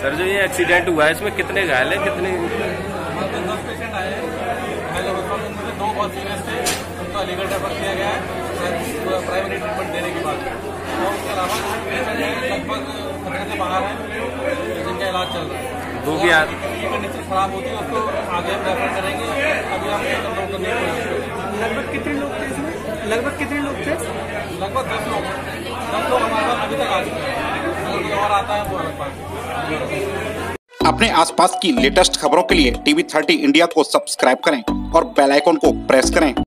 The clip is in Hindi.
सर जो ये एक्सीडेंट हुआ है इसमें कितने घायल हैं, कितने? 10 पेशेंट आए हैं। पहले उनमें 2 बहुत सीरियस थे, उनको अलीगढ़ रेफर किया गया है प्राइमरी ट्रीटमेंट देने के बाद। और उसके अलावा पेशेंट लगभग खतरे से बाहर हैं, जिनका इलाज चल रहा है। दो की कंडीशन खराब होती है उसको आगे हम रेफर करेंगे। अभी हम कंट्रोल करने की कोशिश करेंगे। लगभग कितने लोग थे इसमें? लगभग कितने लोग थे? लगभग 10 लोग। 10 लोग हमारे पास अभी तक आ चुके हैं। अगर कोई और आता है वो अलग बात। अपने आसपास की लेटेस्ट खबरों के लिए TV30 इंडिया को सब्सक्राइब करें और बेल आइकन को प्रेस करें।